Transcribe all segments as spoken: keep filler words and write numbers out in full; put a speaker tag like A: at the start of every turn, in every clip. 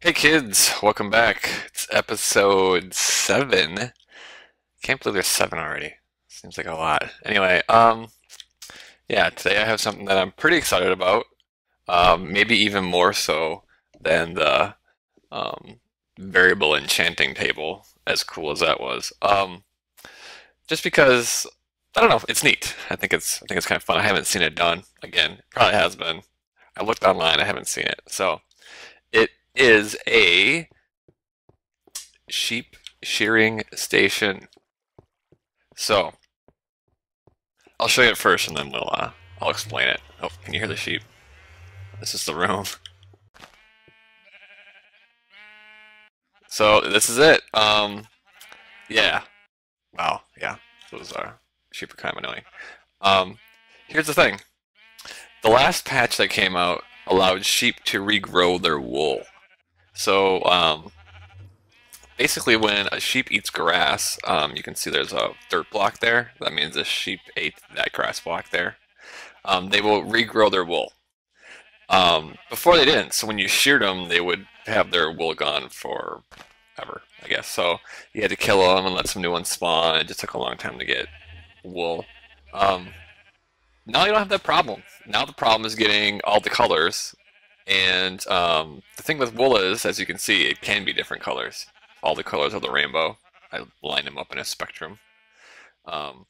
A: Hey kids, welcome back. It's episode seven. Can't believe there's seven already. Seems like a lot. Anyway, um, yeah, today I have something that I'm pretty excited about. Um, maybe even more so than the um, variable enchanting table, as cool as that was. Um, just because I don't know, it's neat. I think it's I think it's kind of fun. I haven't seen it done. Again, probably has been. I looked online, I haven't seen it. So it is a sheep shearing station. So I'll show you it first, and then we'll uh, I'll explain it. Oh, can you hear the sheep? This is the room. So this is it. Um, yeah. Wow. Yeah. Those are sheep are kind of annoying. Um, here's the thing. The last patch that came out allowed sheep to regrow their wool. So um, basically, when a sheep eats grass, um, you can see there's a dirt block there. That means the sheep ate that grass block there. Um, they will regrow their wool. Um, before they didn't, so when you sheared them, they would have their wool gone forever, I guess. So you had to kill them and let some new ones spawn. It just took a long time to get wool. Um, now you don't have that problem. Now the problem is getting all the colors. And um, the thing with wool is, as you can see, it can be different colors. All the colors of the rainbow. I line them up in a spectrum. Um,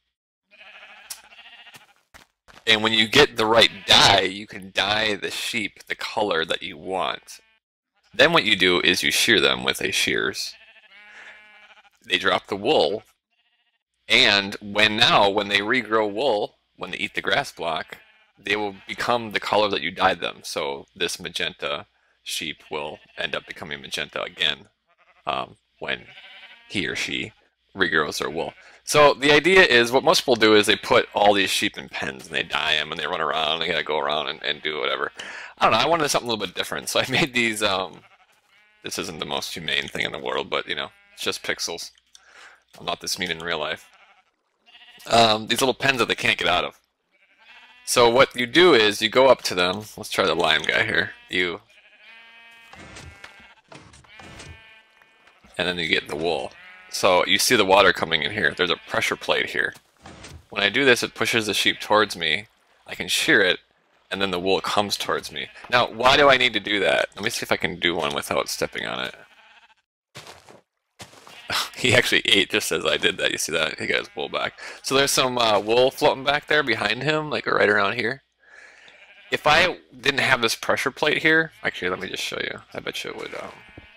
A: and when you get the right dye, you can dye the sheep the color that you want. Then what you do is you shear them with a shears. They drop the wool, and when now, when they regrow wool, when they eat the grass block, they will become the color that you dyed them. So this magenta sheep will end up becoming magenta again um, when he or she regrows their wool. So the idea is, what most people do is they put all these sheep in pens and they dye them and they run around and they gotta go around and, and do whatever. I don't know, I wanted something a little bit different, so I made these, um, this isn't the most humane thing in the world, but you know, it's just pixels. I'm not this mean in real life. Um, these little pens that they can't get out of. So what you do is you go up to them. Let's try the lime guy here. You, and then you get the wool. So you see the water coming in here. There's a pressure plate here. When I do this, it pushes the sheep towards me. I can shear it, and then the wool comes towards me. Now, why do I need to do that? Let me see if I can do one without stepping on it. He actually ate just as I did that. You see that? He got his wool back. So there's some uh, wool floating back there behind him, like right around here. If I didn't have this pressure plate here, actually, let me just show you. I bet you it would. Um...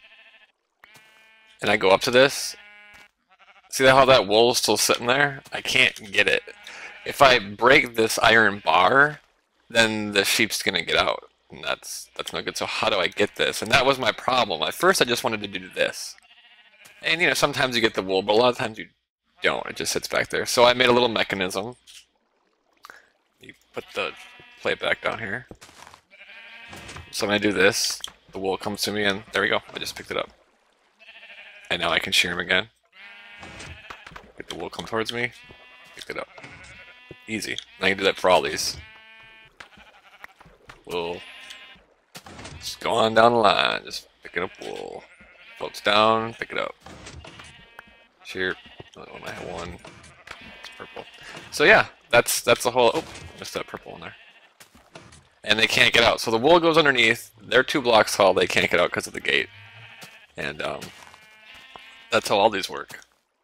A: And I go up to this. See how that wool is still sitting there? I can't get it. If I break this iron bar, then the sheep's gonna get out, and that's that's no good. So how do I get this? And that was my problem. At first, I just wanted to do this. And you know, sometimes you get the wool, but a lot of times you don't. It just sits back there. So I made a little mechanism. You put the plate back down here. So when I do this, the wool comes to me, and there we go. I just picked it up. And now I can shear him again. Get the wool come towards me. Pick it up. Easy. And I can do that for all these. Wool. Just go on down the line. Just picking up wool. Floats down, pick it up. Shear. Another one, I have one. It's purple. So yeah, that's that's the whole. Oh, missed that purple in there. And they can't get out. So the wool goes underneath. They're two blocks tall. They can't get out because of the gate. And um, that's how all these work.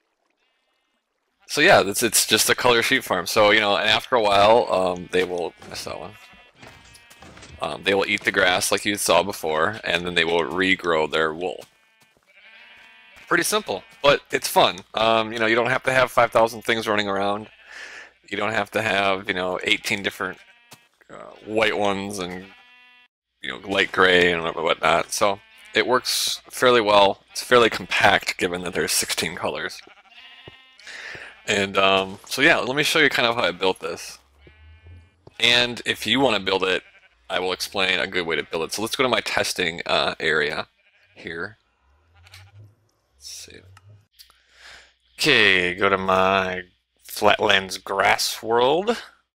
A: So yeah, it's it's just a color sheep farm. So you know, and after a while, um, they will miss that one. Um, they will eat the grass like you saw before, and then they will regrow their wool. Pretty simple, but it's fun. Um, you know, you don't have to have five thousand things running around. You don't have to have, you know, eighteen different uh, white ones and, you know, light gray and whatnot. So it works fairly well. It's fairly compact given that there's sixteen colors. And um, so yeah, let me show you kind of how I built this. And if you want to build it, I will explain a good way to build it. So let's go to my testing uh, area here. Save it. Okay, go to my Flatlands Grass World.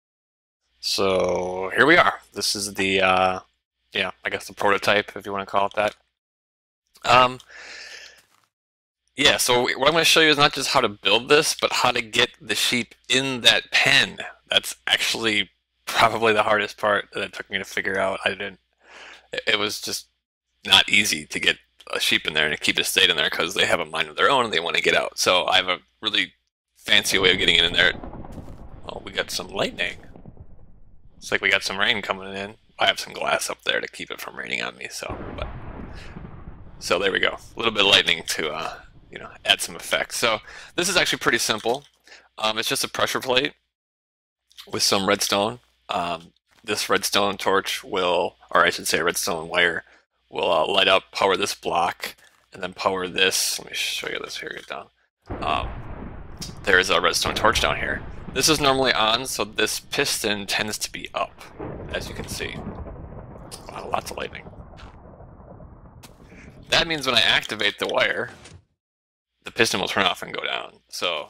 A: So here we are. This is the, uh, yeah, I guess the prototype, if you want to call it that. Um, yeah, so what I'm going to show you is not just how to build this, but how to get the sheep in that pen. That's actually probably the hardest part that it took me to figure out. I didn't, it was just not easy to get a sheep in there and to keep it stayed in there because they have a mind of their own and they want to get out. So I have a really fancy way of getting it in there. Oh, we got some lightning. It's like we got some rain coming in. I have some glass up there to keep it from raining on me. So, but so there we go. A little bit of lightning to uh, you know, add some effect. So this is actually pretty simple. Um, it's just a pressure plate with some redstone. Um, this redstone torch will, or I should say redstone wire, will uh, light up, power this block, and then power this. Let me show you this here. Get down. Um, there's a redstone torch down here. This is normally on, so this piston tends to be up, as you can see. Wow, lots of lightning. That means when I activate the wire, the piston will turn off and go down. So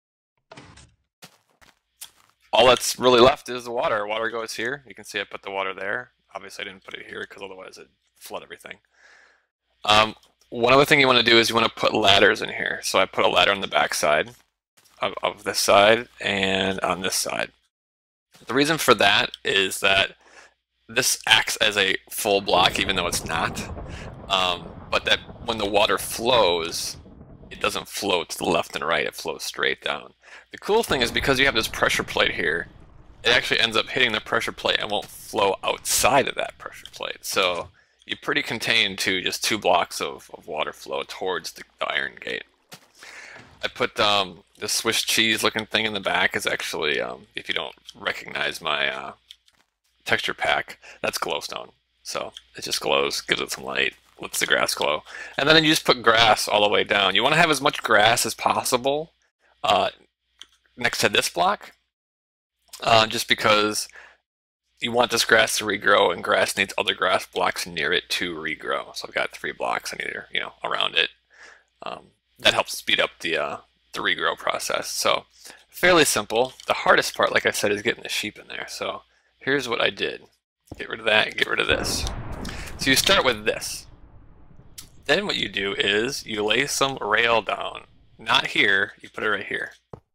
A: all that's really left is the water. Water goes here. You can see I put the water there. Obviously I didn't put it here because otherwise it'd flood everything. Um, one other thing you want to do is you want to put ladders in here. So I put a ladder on the back side of, of this side and on this side. The reason for that is that this acts as a full block even though it's not. Um, but that when the water flows, it doesn't flow to the left and right, it flows straight down. The cool thing is because you have this pressure plate here, it actually ends up hitting the pressure plate and won't flow outside of that pressure plate. So you're pretty contained to just two blocks of, of water flow towards the, the iron gate. I put um, the Swiss cheese looking thing in the back is actually, um, if you don't recognize my uh, texture pack, that's glowstone. So it just glows, gives it some light, lets the grass glow. And then you just put grass all the way down. You want to have as much grass as possible uh, next to this block, uh, just because you want this grass to regrow, and grass needs other grass blocks near it to regrow. So I've got three blocks I need, you know, around it. Um, that helps speed up the uh, the regrow process. So fairly simple. The hardest part, like I said, is getting the sheep in there. So here's what I did. Get rid of that and get rid of this. So you start with this. Then what you do is you lay some rail down. Not here, you put it right here.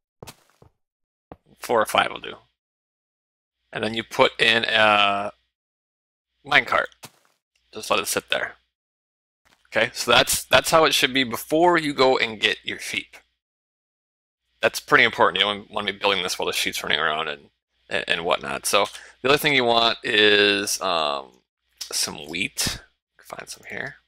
A: Four or five will do. And then you put in a minecart. Just let it sit there. Okay, so that's that's how it should be before you go and get your sheep. That's pretty important. You don't want to be building this while the sheep's running around and, and, and whatnot. So the other thing you want is um, some wheat. Find some here.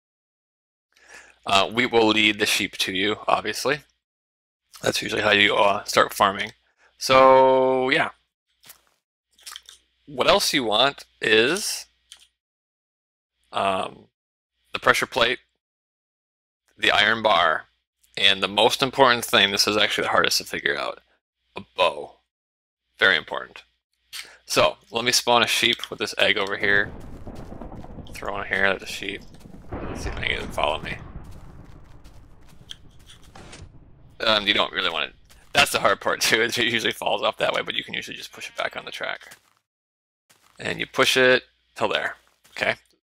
A: Uh, wheat will lead the sheep to you, obviously. That's usually how you uh, start farming. So yeah. What else you want is um, the pressure plate, the iron bar, and the most important thing, this is actually the hardest to figure out, a bow. Very important. So let me spawn a sheep with this egg over here. Throw in here at the sheep. Let's see if I can get it to follow me. Um, you don't really want to. That's the hard part too. It usually falls off that way, but you can usually just push it back on the track. And you push it till there. Okay.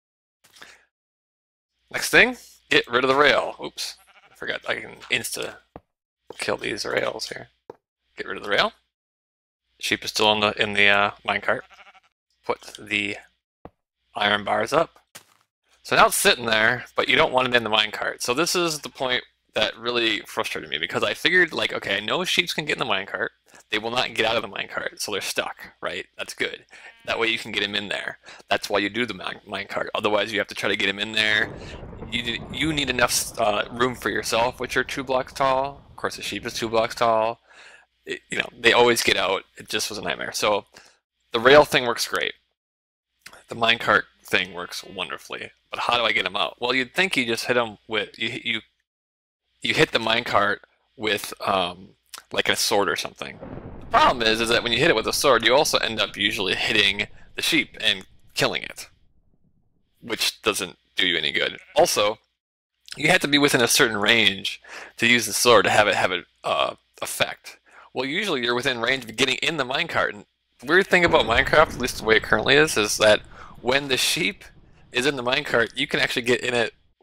A: Next thing, get rid of the rail. Oops, I forgot I can insta kill these rails here. Get rid of the rail. Sheep is still in the in the uh, minecart. Put the iron bars up. So now it's sitting there, but you don't want it in the minecart. So this is the point that really frustrated me because I figured, like, okay, I know sheep can get in the minecart. They will not get out of the minecart, so they're stuck, right? That's good. That way you can get them in there. That's why you do the minecart. Otherwise, you have to try to get them in there. You you need enough uh, room for yourself, which are two blocks tall. Of course, the sheep is two blocks tall. It, you know, they always get out. It just was a nightmare. So the rail thing works great. The minecart thing works wonderfully. But how do I get them out? Well, you'd think you just hit them with you you you hit the minecart with um, like a sword or something. The problem is, is that when you hit it with a sword, you also end up usually hitting the sheep and killing it, which doesn't do you any good. Also, you have to be within a certain range to use the sword to have it have an uh, effect. Well, usually you're within range of getting in the minecart. And the weird thing about Minecraft, at least the way it currently is, is that when the sheep is in the minecart, you can actually get in it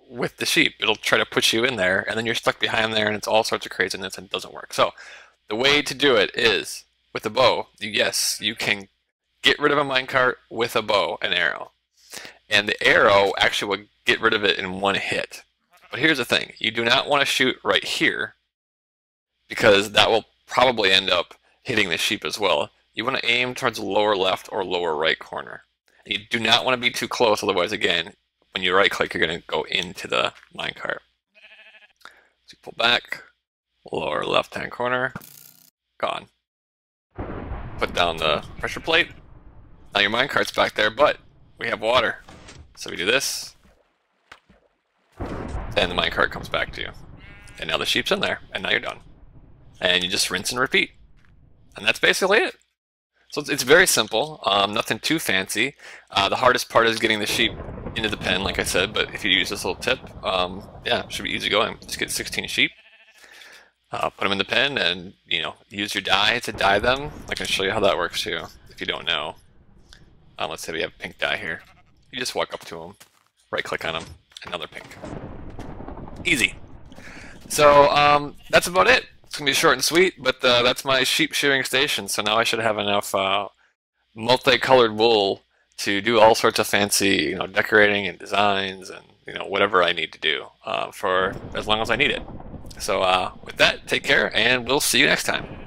A: with the sheep. It'll try to push you in there, and then you're stuck behind there, and it's all sorts of craziness, and it doesn't work. So the way to do it is with a bow. Yes, you can get rid of a minecart with a bow and arrow, and the arrow actually will get rid of it in one hit. But here's the thing: you do not want to shoot right here, because that will probably end up hitting the sheep as well. You want to aim towards the lower left or lower right corner. And you do not want to be too close, otherwise, again, when you right click, you're going to go into the minecart. So you pull back, lower left hand corner, gone. Put down the pressure plate. Now your minecart's back there, but we have water. So we do this, and the minecart comes back to you. And now the sheep's in there, and now you're done. And you just rinse and repeat. And that's basically it. So it's, it's very simple, um, nothing too fancy. Uh, the hardest part is getting the sheep into the pen, like I said, but if you use this little tip, um, yeah, it should be easy going. Just get sixteen sheep, uh, put them in the pen, and you know, use your dye to dye them. I can show you how that works too, if you don't know. Um, let's say we have pink dye here. You just walk up to them, right click on them, and now they're pink. Easy. So um, that's about it. It's gonna be short and sweet, but uh, that's my sheep shearing station. So now I should have enough uh, multicolored wool to do all sorts of fancy, you know, decorating and designs and you know whatever I need to do uh, for as long as I need it. So uh, with that, take care, and we'll see you next time.